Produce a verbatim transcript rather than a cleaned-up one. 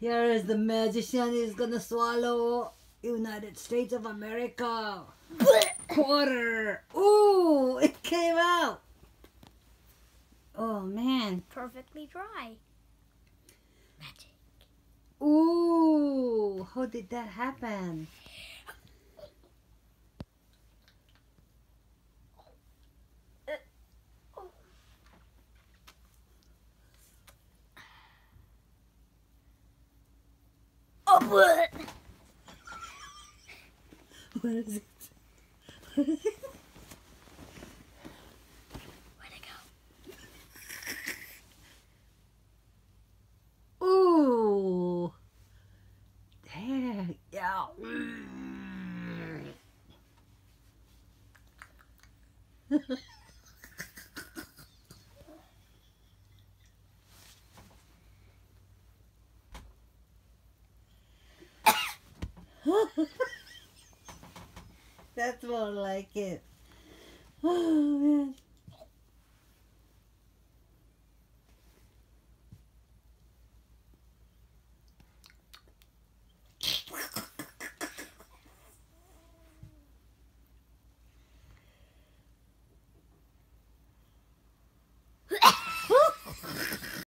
Here is the magician is gonna swallow United States of America. Quarter. Ooh, it came out. Oh man. Perfectly dry. Magic. Ooh, how did that happen? Oh, what? What is it? What is it? Where'd it go? Ooh. There. Yeah. That's more like it. Oh man.